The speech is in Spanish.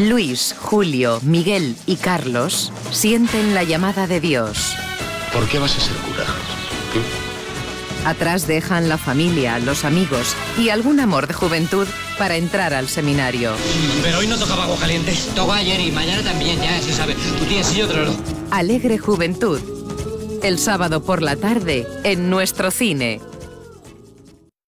Luis, Julio, Miguel y Carlos sienten la llamada de Dios. ¿Por qué vas a ser cura? Atrás dejan la familia, los amigos y algún amor de juventud para entrar al seminario. Pero hoy no tocaba agua caliente. Tocó ayer y mañana también, ya se sabe. Tú tienes y otro no. Alegre Juventud. El sábado por la tarde en Nuestro Cine.